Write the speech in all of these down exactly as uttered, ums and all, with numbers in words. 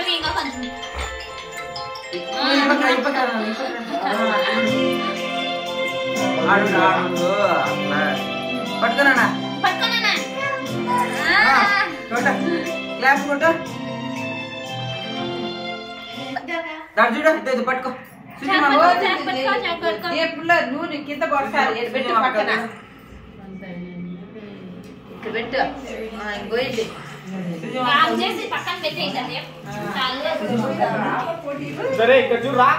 పట్టుకున్నా క్లాప్ కొట్టు చూడు పట్టుకో నూనె కింద పడతారు పెట్టు పక్కన పెట్టు పోయింది సరే ఇక్కడ చూడరా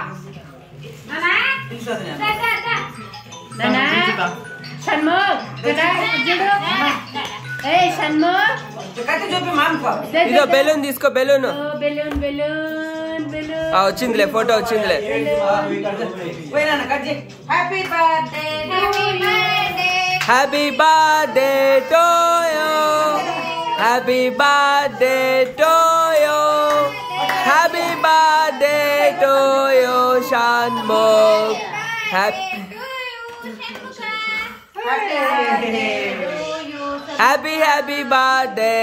ఇదో బెలూన్ తీసుకో బెలూన్ బెలూన్ బెలూన్ బెలూన్ వచ్చిందిలే ఫోటో వచ్చిందిలే happy birthday happy birthday to you happy birthday to you happy birthday to you Shanmukh happy happy happy birthday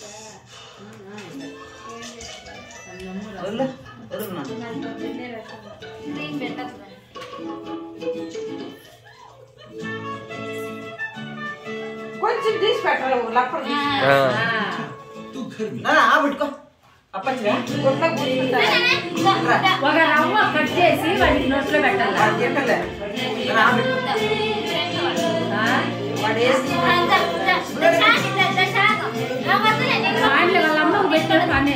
కొంచెం తీసి పెట్టాలి లప్పర్ పెట్టుకో అప్పచ్చిగా ఒక రవ్వ కట్ చేసి వాడికి నోట్లో పెట్టాలి వాళ్ళ అమ్మకు పెట్టాడు కానీ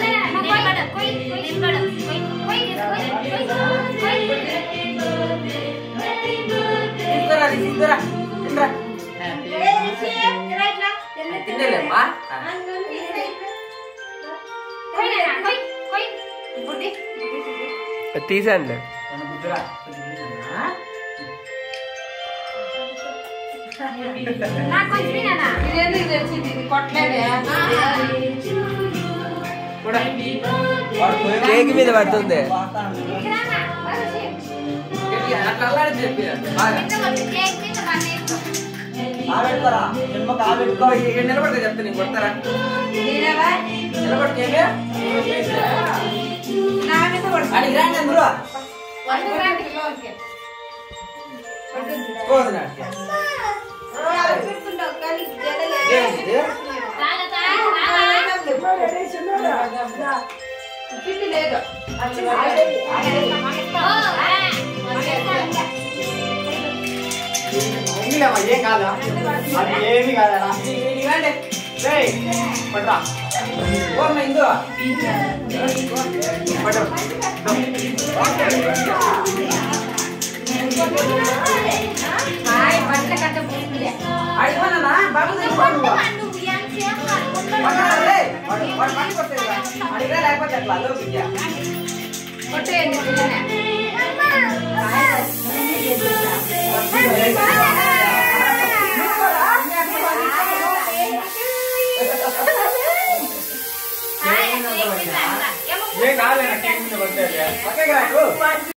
తినలేమ్మా తీసండి కేక్ మీద పడుతుంది నిలబడతా చెప్తా నీకు కొడతారా నిలబడితే అడిగి రాండి అందరూ ఏం కాదా అది ఏమి కాదా పట్రా ఇందు అడిగిపోనా బాబు అడిగా లేకపోతే అట్లా అదో విద్య ఏ కాదు కేక్ మీద పడతాయి